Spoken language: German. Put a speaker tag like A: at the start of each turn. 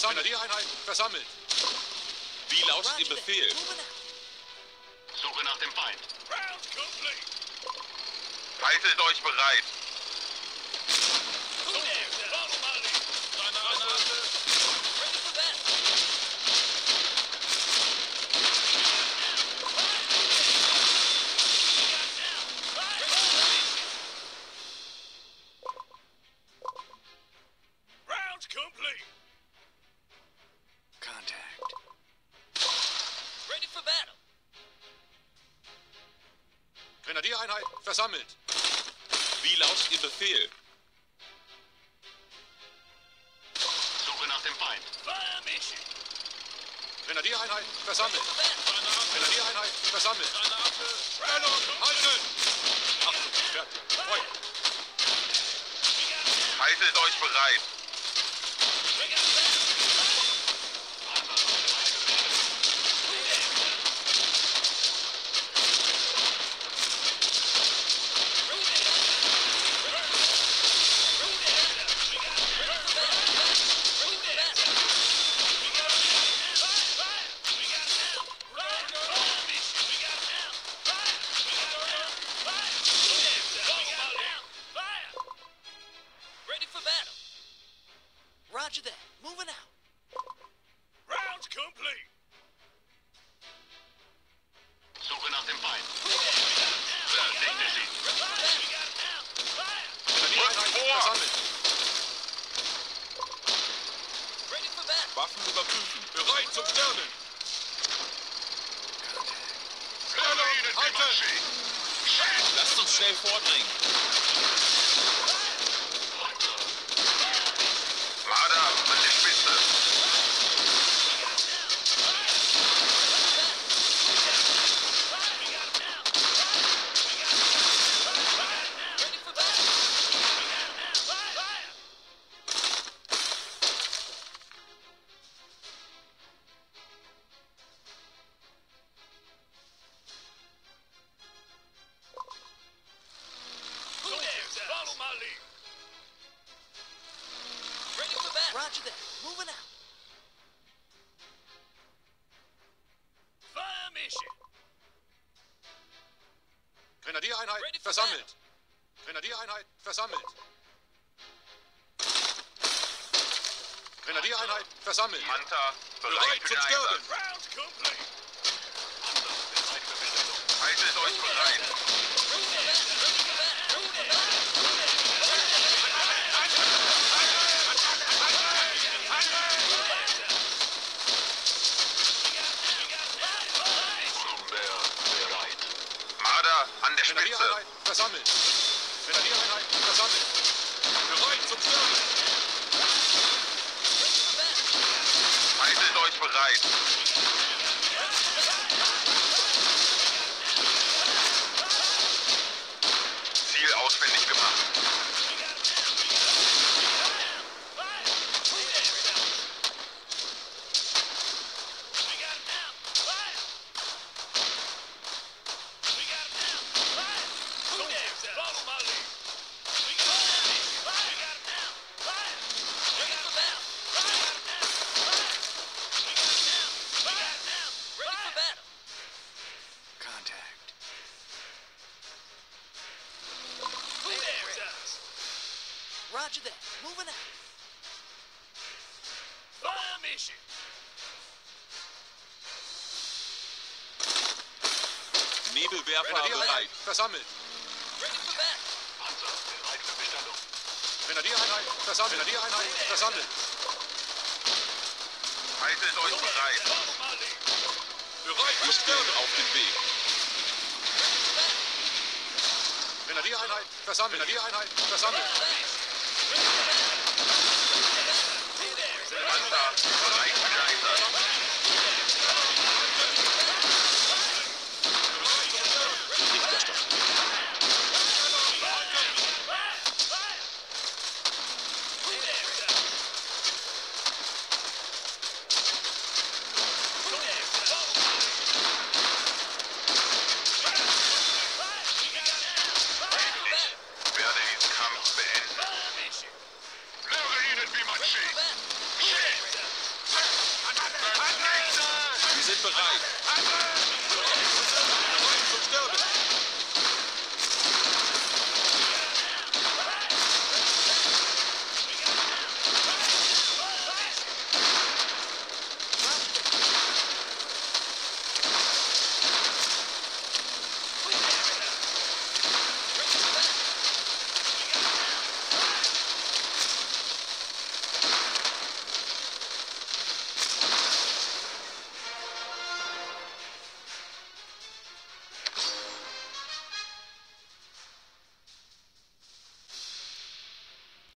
A: versammelt. Grenadiereinheit versammelt. Wie lautet Ihr Befehl?
B: Suche nach dem Feind.
C: Haltet euch bereit.
A: Grenadiereinheit versammelt. Wie lautet Ihr Befehl?
B: Suche nach dem Feind.
A: Grenadiereinheit versammelt. Grenadiereinheit versammelt. Stellung halten! Achtung, fertig. Feuer!
C: Haltet euch bereit.
D: Roger that. Moving out.
C: Round complete.
B: Suche nach dem Feind. Vernichte sie.
A: Grenadiereinheit versammelt.
D: Ready for battle.
A: Waffen überprüfen. Bereit zum Sterben.
C: Halten!
A: Lasst uns schnell vordringen.
C: Marder an der Spitze.
D: Roger that. Moving out.
C: Fire mission.
A: Grenadiereinheit
D: Ready for
A: versammelt. Grenadiereinheit versammelt. Grenadiereinheit versammelt.
C: Manta bereit
A: Bereit
C: für
A: zum
C: den
A: Sterben.
C: Einsatz. Round complete. Haltet euch bereit. Marder an der Spitze.
A: Grenadiereinheit versammelt. Grenadiereinheit versammelt. Bereit zum Sterben.
C: Haltet euch bereit. Ziel ausfindig gemacht.
D: Roger that. Moving out.
C: Fire mission.
A: Nebelwerfer bereit. Versammelt.
D: Ready for battle.
B: Panzer bereit für Bestellung.
A: Grenadiereinheit versammelt. Grenadiereinheit versammelt.
C: Haltet euch bereit.
A: Bereit zum Sterben auf dem Weg. Grenadiereinheit versammelt. Grenadiereinheit versammelt.
C: Manta bereit für den Einsatz. Ich werde diesen Kampf beenden.
A: sind bereit. Bereit zum Sterben.